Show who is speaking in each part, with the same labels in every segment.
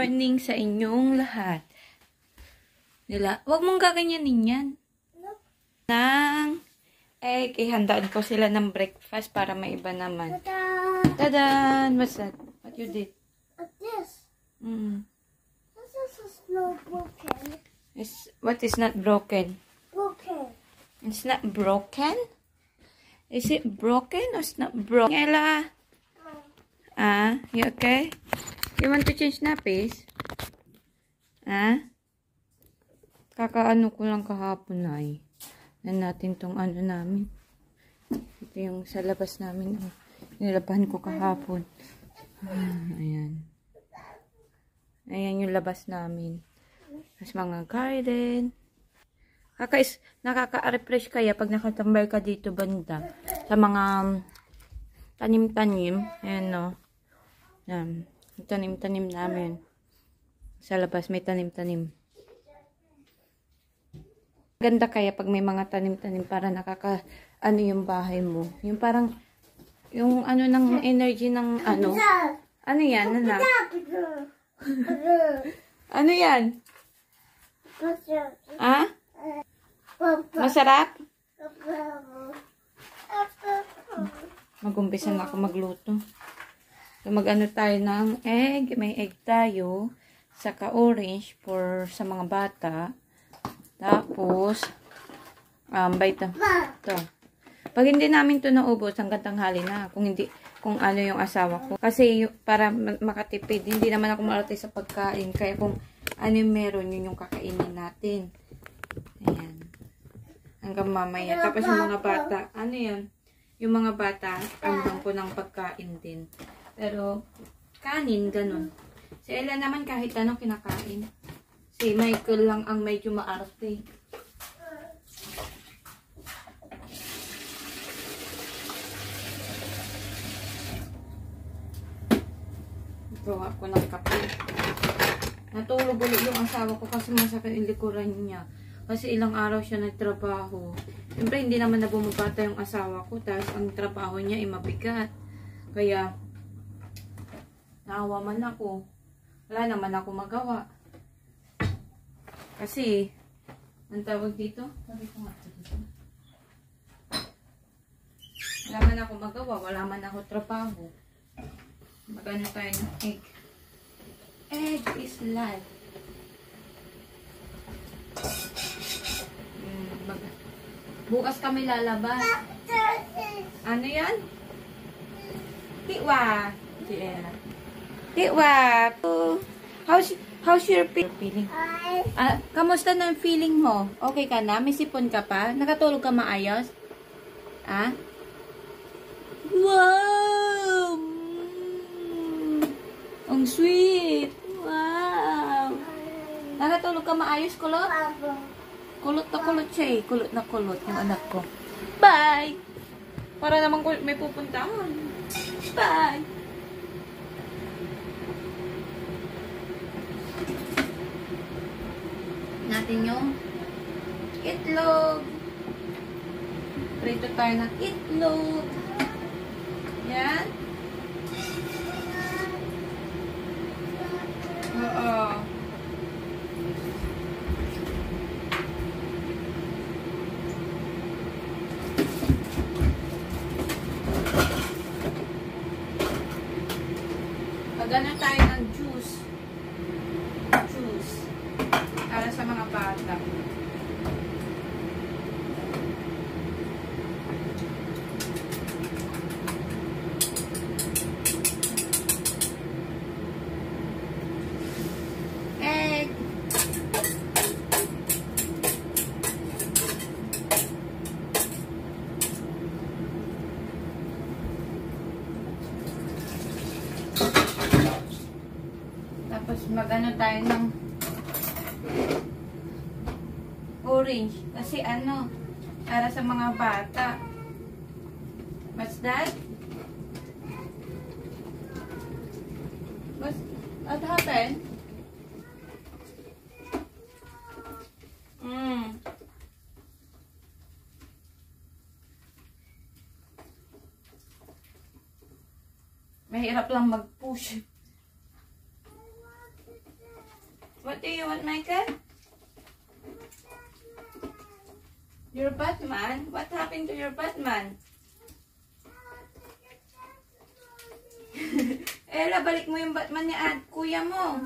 Speaker 1: morning sa inyong lahat. Huwag mong gaganyanin yan. Nang ihandaan ko sila ng breakfast para maiba naman. Tadan! What's that? What you did?
Speaker 2: This. This is not broken.
Speaker 1: What is not broken?
Speaker 2: Broken.
Speaker 1: It's not broken? Is it broken or it's not broken? Ella? You okay? You want to change nappies? Kakaano ko lang kahapon ay. Natin tong ano namin. Ito yung sa labas namin. Nilabahan ko kahapon. Ayan. Ayan yung labas namin. Tapos mga garden. Nakaka-refresh kaya pag nakatambay ka dito banda. Sa mga tanim-tanim. Ayan no. Yan. Tanim-tanim namin. Sa labas may tanim-tanim. Ganda kaya pag may mga tanim-tanim para ano yung bahay mo. Yung parang, yung ano ng energy ng ano. Ano yan, anak? Ano yan? Masarap? Mag-umpisa na ako magluto. So, mag-ano tayo ng egg. May egg tayo. Saka orange sa mga bata. Tapos, ito. Pag hindi namin ito naubos, hanggang tanghali na. Kung ano yung asawa ko. Kasi, para makatipid, hindi naman ako malati sa pagkain. Kaya kung ano yung meron, yun yung kakainin natin. Ayan. Hanggang mamaya. Tapos yung mga bata, ano yun? Yung mga bata, hanggang ko ng pagkain din. Pero, kanin, ganun. Si Ella naman kahit ano kinakain. Si Michael lang ang medyo maarte. Gawa ko ng kape. Natulog ulit yung asawa ko kasi masakit yung likuran niya. Kasi ilang araw siya nagtrabaho. Siyempre hindi naman na bumabata yung asawa ko. Tapos ang trabaho niya ay mabigat. Kaya, naawa man ako. Wala naman ako magawa. Kasi, ang tawag dito? Sabi ko nga dito. Wala man ako magawa. Wala man ako trabaho. Magano tayo ng egg. Egg is life. Bukas kami lalabas. Ano yan? Tiwa. Tiwa. How's your feeling? Kamusta na yung feeling mo? Okay ka na? May sipon ka pa? Nakatulog ka maayos? Wow! Ang sweet! Wow! Nakatulog ka maayos, kulot? Kulot na kulot siya eh. Kulot na kulot yung anak ko. Bye! Para naman may pupuntahan. Bye! Natin yung itlog. Prito tayo ng itlog. Yan. Oo. Magana tayo ng juice. Para sa mga bata. Egg. Tapos magano tayo ng orange. Kasi ano, para sa mga bata. What's that? What happened? Mahirap lang mag-push. What do you want, Michael? Your Batman? What happened to your Batman? Ella, balik mo yung Batman ni kuya mo.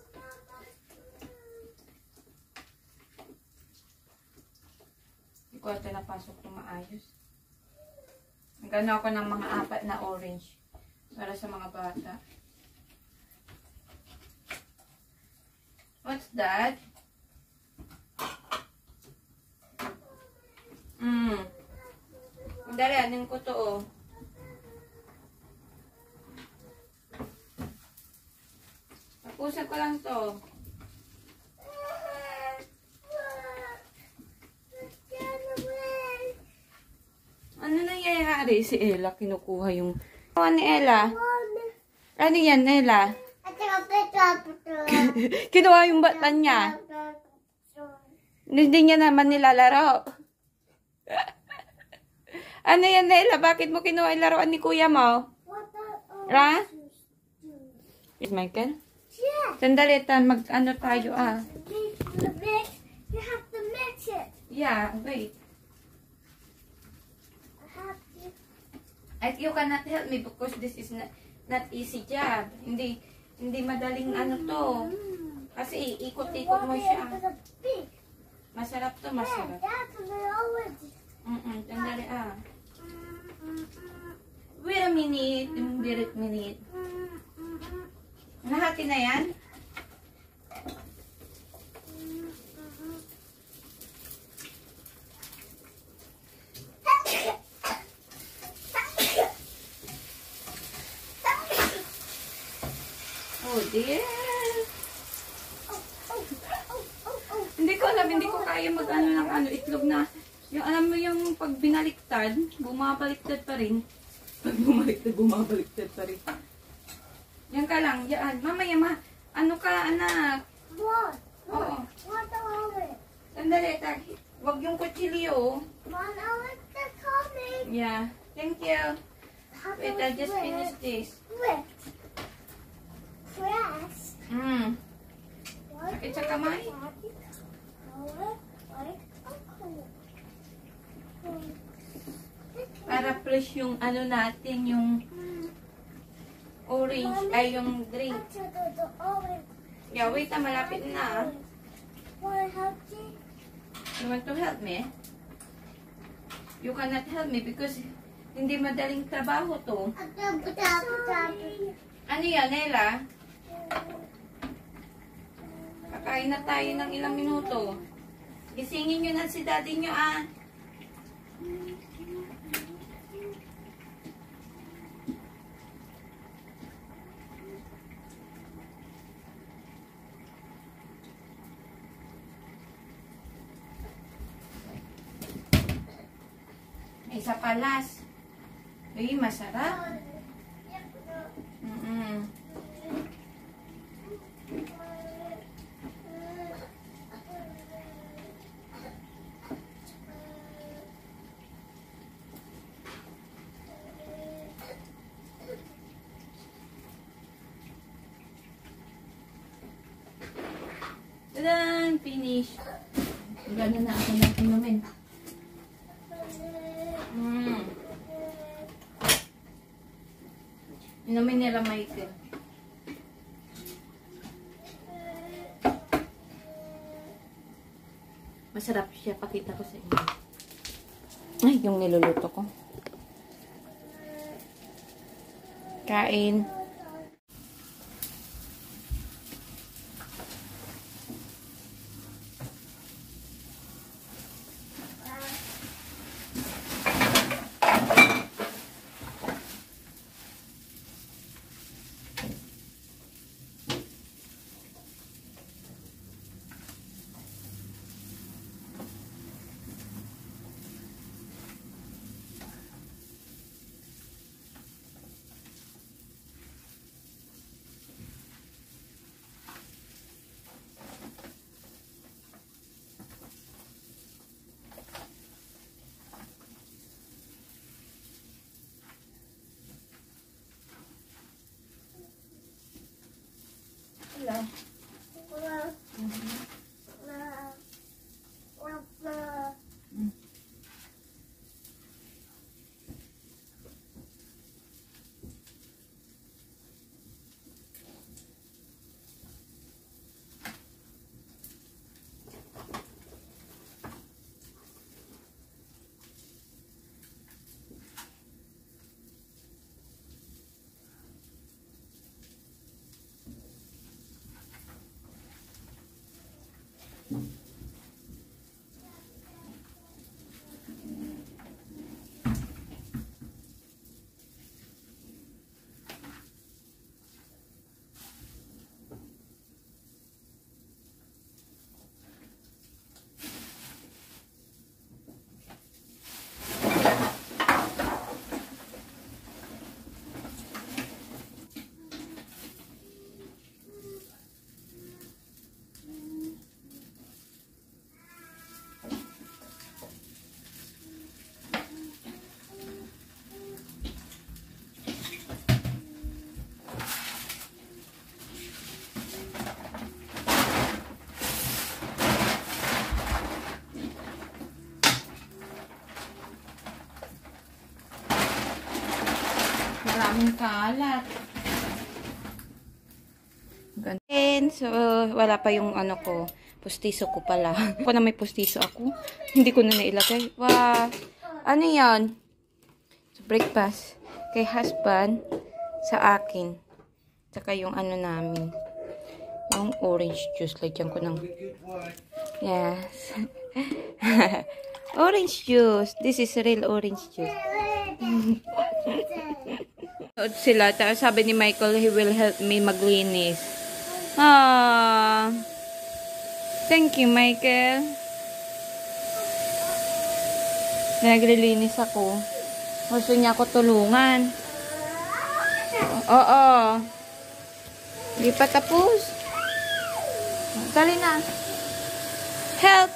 Speaker 1: Hindi ko ito napasok ito maayos. Nagano ako ng mga 4 na orange para sa mga bata. What's that? Dali, anin ko to, oh. Tapusan ko lang to. Ano nangyayari? Si Ella, kinukuha yung... Ano ni Ella? Ano yan, Ella? Kinuha yung Batman niya. Hindi niya naman nilalaro. Ano yan, Ella? Bakit mo kinuha yung laruan ni kuya mo? Ha? Is Michael?
Speaker 2: Yeah.
Speaker 1: Sandali, mag-ano tayo, ah.
Speaker 2: You have to mix it.
Speaker 1: Yeah, wait.
Speaker 2: I have to.
Speaker 1: You cannot help me because this is not easy job. Hindi madaling ano to. Kasi ikot-ikot mo siya. Masarap to, masarap. Sandali, ah. Wait a minute. Nahati na yan? Oh dear. Hindi ko alam, hindi ko kaya mag-ano ng itlog na. Yung alam mo yung pag binaliktad, bumabaliktad pa rin. Pag bumabaliktad pa rin. Yan ka lang, yan. Mamaya ano ka, anak?
Speaker 2: What?
Speaker 1: Oo.
Speaker 2: What the oven?
Speaker 1: Sandali, wag yung kutsilyo.
Speaker 2: One hour to coming.
Speaker 1: Yeah. Thank you. Wait, I just finished this.
Speaker 2: Wet. Fresh.
Speaker 1: Sakit sa kamay? Para fresh yung ano natin, yung orange, ay yung drink. Yeah, wait, malapit na. You want to help me? You cannot help me because hindi madaling trabaho to. Ano yan, Ella? Kakain na tayo ng ilang minuto. Gisingin nyo na si daddy nyo, ah. Isa palas. Uy, masarap. Tadan! Finish. Gano'n na ako ng inumin. Inumin nila Michael. Masarap siya. Pakita ko sa inyo. Ay, yung niluluto ko. Kain. Hello. maraming kalat. And so, wala pa yung ano ko. Pustiso ko pala. Ako na may pustiso ako. Hindi ko na nailagay. Wow. Ano yan? So, breakfast. Kay husband. Sa akin. Saka yung ano namin. Yung orange juice. Lagyan ko ng... Yes. Orange juice. This is real orange juice. Sila. Sabi ni Michael, he will help me maglinis. Thank you, Michael. Naglilinis ako. Gusto niya ako tulungan. Oo. Hindi pa tapos. Dali na. Help!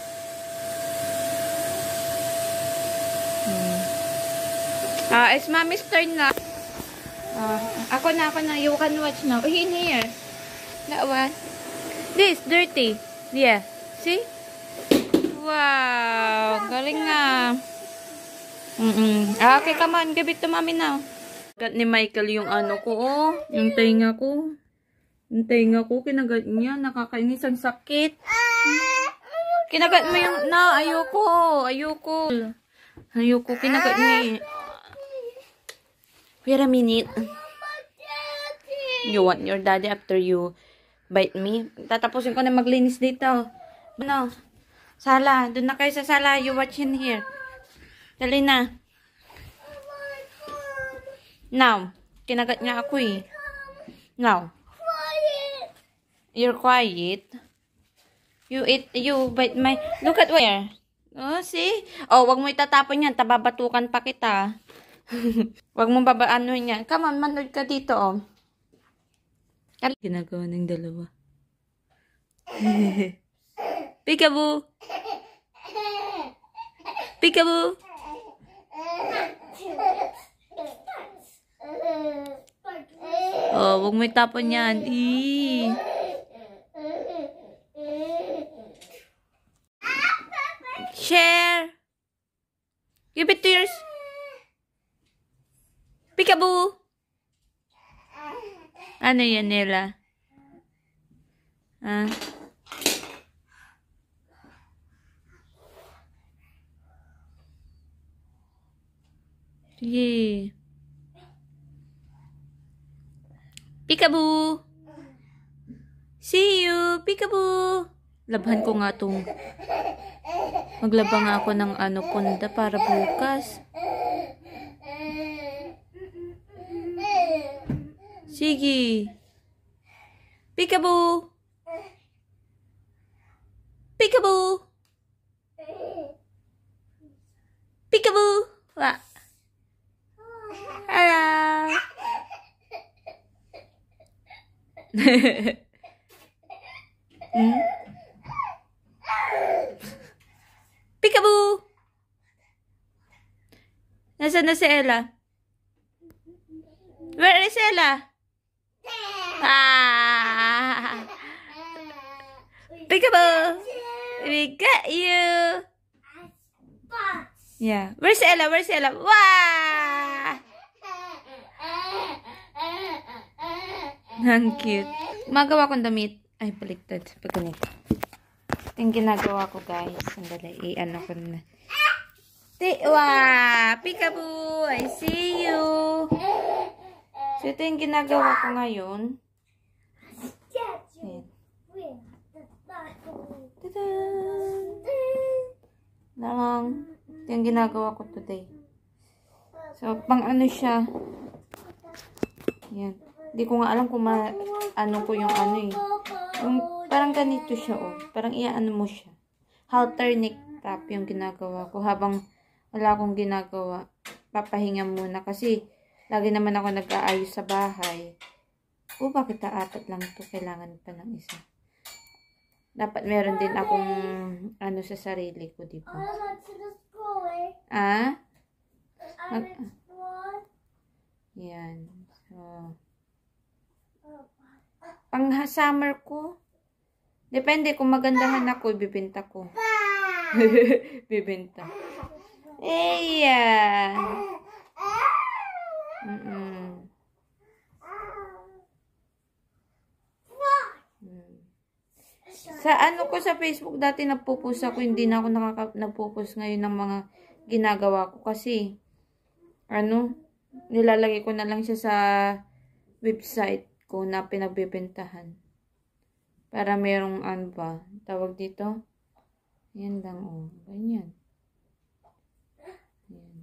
Speaker 1: It's mommy's turn na. Ako na. You can watch now. In here. That one. This, dirty. Yeah. See? Wow. Galing nga. Okay, come on. Give it to mommy now. Gat ni Michael yung ano ko, oh. Yung tainga ko. Yung tainga ko, kinagat niya. Nakakainis ang sakit. Kinagat mo yung... No, ayoko. Ayoko, kinagat niya. Wait a minute. You want your daddy after you bite me? Tatapusin ko na maglinis dito. Ano? Sala. Doon na kayo sa sala. You watch in here. Dali na. Now. Kinagat niya ako eh. Now. You're quiet. You bite my... Look at where. Oh, see? Oh, wag mo itatapon yan. Tababatukan pa kita. Wag mo babaanuhin yan. Come on, manood ka dito, oh. Ginagawa ng dalawa. Peekaboo! Peekaboo! Oh, wag mo itapon yan. Eee! Share! Give it to yours. Peekaboo! Ano yan nila? Sige. Peekaboo! See you! Peekaboo! Labhan ko nga itong... Maglaba nga ako ng ano, punda para bukas. Sige. Peekaboo! Peekaboo! Peekaboo! Wa. Hello! Peekaboo! Nasaan na si Ella? Where is Ella? Peekaboo! We got you! Yeah. Where's Ella? Where's Ella? Wow! Ang cute. Magawa kong damit. Ay, baliktad. Pag ganito. Ito yung ginagawa ko, guys. Sandali. I-ano ko na. Wow! Peekaboo! I see you! So, ito yung ginagawa ko ngayon. Ayan. Tada! Lang. Ito yung ginagawa ko today. So, pang ano siya. Ayan. Hindi ko nga alam kung ano ko yung ano eh. Yung, parang ganito siya, oh. Parang iaano mo siya. Halter neck top yung ginagawa ko. Habang wala akong ginagawa, papahinga muna. Kasi, lagi naman ako nag-aayos sa bahay. Oh, bakit apat lang ito? Kailangan pa ng isa. Dapat meron din akong ano sa sarili ko, di ba? Yan. So, pang summer ko. Depende kung magandahan ako, ibibenta ko. Bibenta. Eya. Sa ano ko sa Facebook dati nagpo-post ako, hindi na ako nagpo-post ngayon ng mga ginagawa ko kasi ano, nilalagay ko na lang siya sa website ko na pinagbebentahan. Para merong ano ba, tawag dito. Yan lang oh, ganyan. Yan.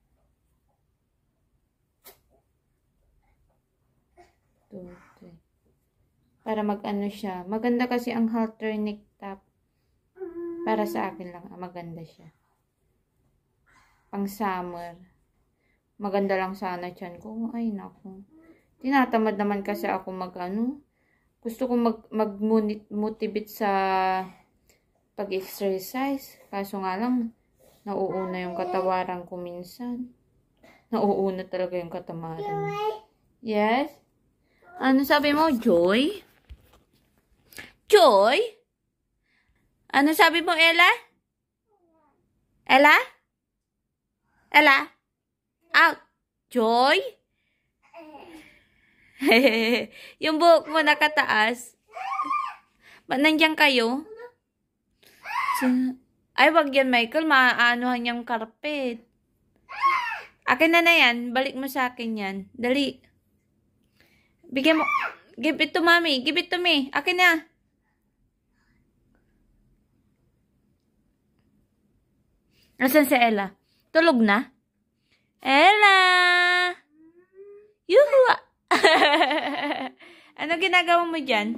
Speaker 1: Para mag-ano siya. Maganda kasi ang halter neck top. Para sa akin lang, maganda siya. Pang summer. Maganda lang sana tiyan ko. Ay, naku. Tinatamad naman kasi ako mag-ano. Gusto ko mag-motivate sa pag-exercise. Kaso nga lang, nauuna yung katawaran ko minsan. Nauuna talaga yung katamaran. Yes? Ano sabi mo, Joy? Joy? Ano sabi mo, Ella? Ella? Ella? Out. Joy? Yung buhok mo nakataas. Ba't nandiyan kayo? Ay, wag yan, Michael. Maaanuhan yung carpet. Akin na yan. Balik mo sa akin yan. Dali. Bigyan mo. Give it to mommy. Give it to me. Akin na. Nasaan si Ella? Tulog na? Ella! Yuhu! Ano ginagawa mo dyan?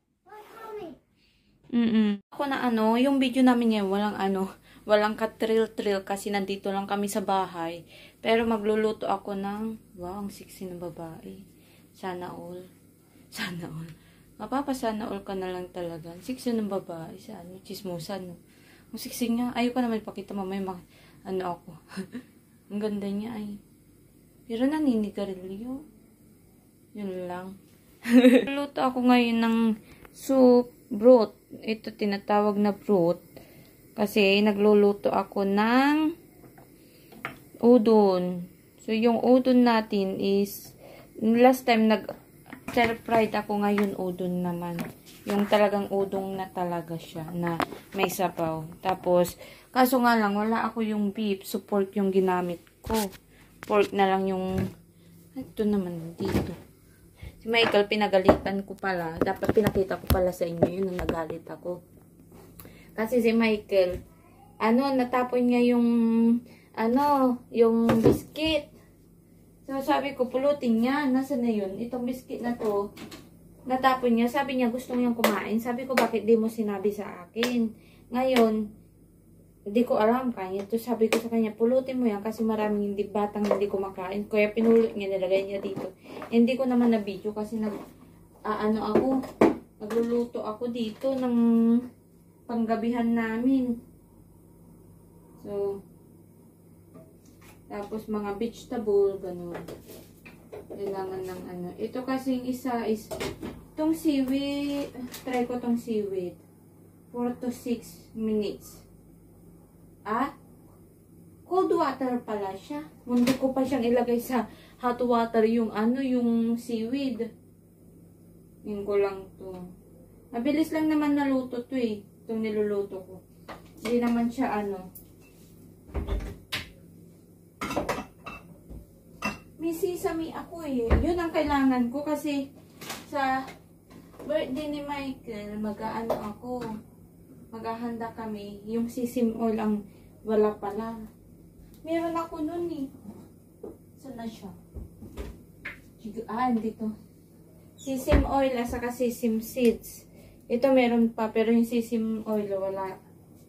Speaker 1: Ako na ano, yung video namin ngayon, walang ka-trill-trill kasi nandito lang kami sa bahay. Pero magluluto ako ng, wow, ang sexy ng babae. Sana all. Sana all. Mapapasana all ka na lang talaga. Sexy ng babae. Sana, chismosan, no? Ang sexy nga. Ayoko naman ipakita mamaya ano ako. Ang ganda niya ay. Pero naninigarilyo. Yun lang. Luto ako ngayon ng soup broth. Ito tinatawag na broth. Kasi nagluluto ako ng udon. So yung udon natin is last time nag-stir-fried ako, ngayon udon naman. Yung talagang udong na talaga siya na may sabaw. Tapos kaso nga lang wala ako yung beef, so pork yung ginamit ko. Pork na lang yung ito naman dito. Si Michael, pinagalitan ko pala. Dapat pinakita ko pala sa inyo yun nung nagalit ako. Kasi si Michael, natapon niya yung biscuit. So sabi ko, pulutin niya. Nasaan na yun? Itong biscuit na to, natapon niya. Sabi niya, gusto niyang kumain. Sabi ko, bakit di mo sinabi sa akin? Ngayon, hindi ko alam kanya. So sabi ko sa kanya, pulutin mo yan kasi maraming batang hindi kumakain. Kaya pinulot niya, nilagay niya dito. Hindi ko naman na video kasi nagluluto ako dito ng panggabihan namin. So, tapos mga vegetable, ganun. Kailangan ng ano. Ito kasing isa is, itong seaweed, try ko itong seaweed. 4 to 6 minutes. Cold water pala siya. Mundo ko pa siyang ilagay sa hot water yung yung seaweed. Yun ko lang to. Mabilis lang naman naluto to eh. Itong niluluto ko. Hindi naman siya may sesame ako eh. Yun ang kailangan ko kasi sa birthday ni Michael, maghahanda kami. Yung sesame oil ang wala pala. Meron ako nun eh. Saan na siya? Dito. Sesame oil at saka sesame seeds. Ito meron pa pero yung sesame oil wala.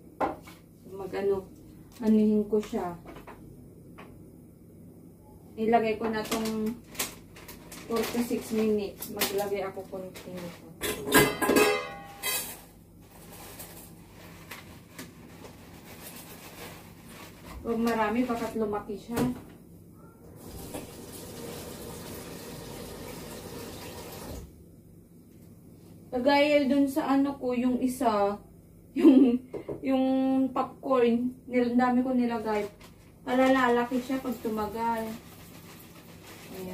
Speaker 1: Anuhin ko siya. Ilagay ko na tong 4 to 6 minutes. Maglagay ako konti nito. Huwag marami, baka't lumaki siya. Kagaya dun sa ko, yung isa, yung popcorn, dami ko nilagay. Para lalaki siya pag tumagal. Ayan.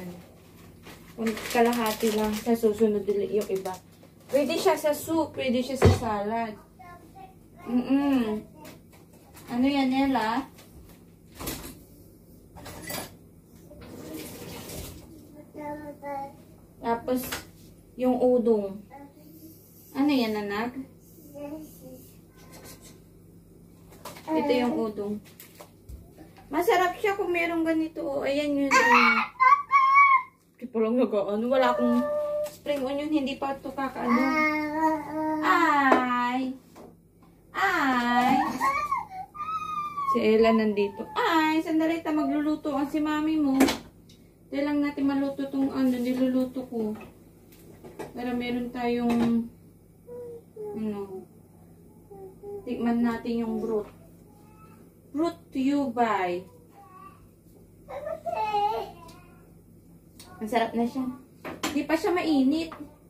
Speaker 1: Kung kalahati lang, sa susunod ulit yung iba. Pwede siya sa soup, pwede siya sa salad. Ano yan, Nela? Tapos, yung udong. Ano yan, anak? Ito yung udong. Masarap siya kung merong ganito. Ayan yun. Hindi pa lang nag-ano. Wala akong spring onion. Hindi pa ito kakaano. Ay! Ay! Si Ella nandito. Ay! Sandali ta magluluto ang si mami mo. Hindi lang natin maluto itong niluluto ko. Para meron tayong tikman natin yung broth. Broth to you by. Ang sarap na siya. Hindi pa siya mainit.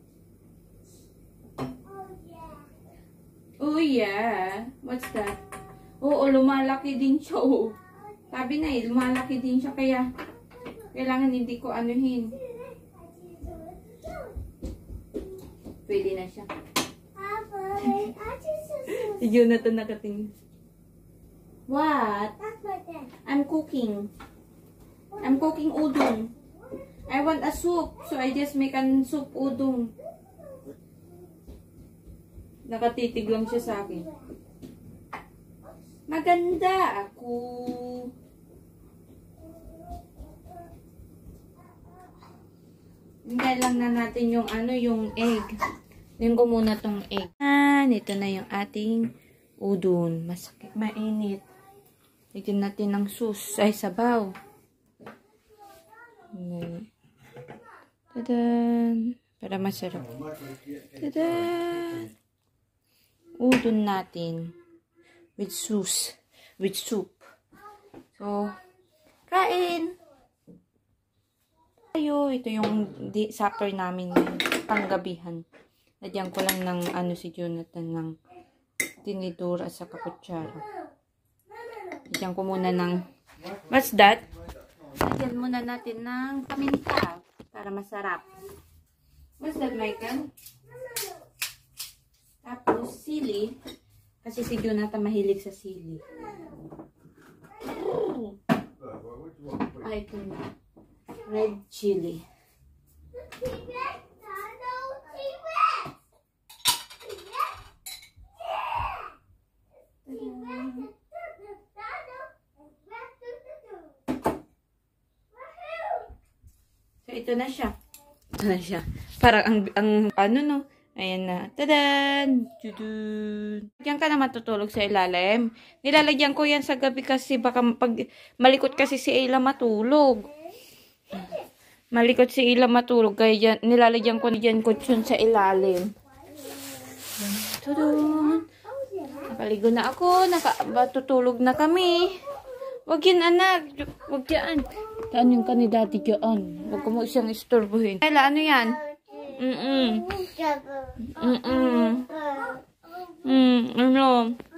Speaker 1: Oh yeah. What's that? Oo, lumalaki din siya. Oh. Sabi na lumalaki din siya. Kaya, kailangan hindi ko anuhin. Pwede na siya. Si Jonathan nakatingin. What? I'm cooking. I'm cooking udon. I want a soup. So I just make a soup udon. Nakatitig lang siya sa akin. Maganda ako. Hintay lang na natin yung yung egg. Tingnan ko muna tong egg. Ito na yung ating udon. Masakit, mainit. Tignan natin ng sauce. Ay, sabaw. Tadan! Para masarap. Tadan! Udon natin. With sauce. With soup. So, kain! Ito yung supper namin panggabihan. Lagyan ko lang ng si Jonathan ng tinidor at saka kutsara. Lagyan ko muna ng what's that? Lagyan muna natin ng paminta para masarap. What's that, Michael? Tapos sili kasi si Jonathan mahilig sa sili. Ay, ito na. Red chili. So, ito na siya. Ito na siya. Parang ayan na. Tadan! Tudun! Diyan ka na matutulog sa ilalim. Nilalagyan ko yan sa gabi kasi baka pag malikot kasi si Ayla matulog. Malikot si Ayla matulog. Kaya dyan, nilalagyan ko dyan kutsyon sa ilalim. Tudun! Nakaligo na ako. Matutulog na kami. Wag yan, anak. Wag yan. Taan yung ka ni daddy dyan. Wag mo siyang istorbuhin. Ayla, ano yan? Ano?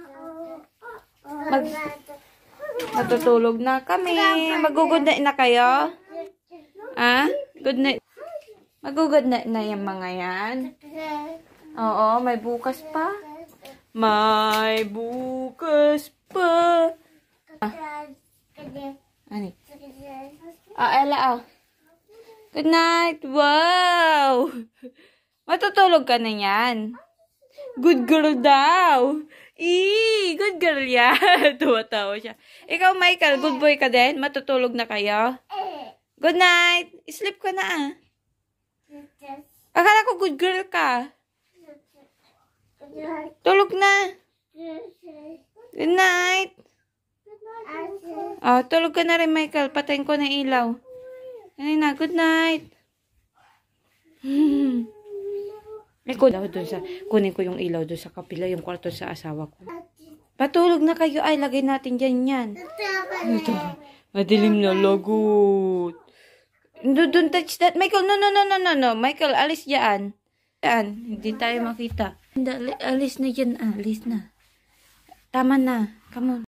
Speaker 1: Matutulog na kami. Mag-good night na kayo? Good night. Mag-good night na yung mga yan. Oo, may bukas pa. May bukas pa. Ano? Ella, good night. Wow! Matutulog ka na yan. Good girl daw. Good girl yan. Tuwa-tawa siya. Ikaw, Michael, good boy ka din? Matutulog na kayo? Good night. Sleep ka na Akala ko good girl ka. Tulog na. Good night. Tulog ka na rin, Michael. Patayin ko na ilaw. Ayun na, good night. Kunin ko yung ilaw doon sa kapila, yung kwarto sa asawa ko. Patulog na kayo. Ay, lagay natin dyan yan. Ito. Madilim na lagot. Don't touch that. Michael, no. Michael, alis dyan. Hindi tayo makita. Alis na dyan. Alis na. Tama na. Come on.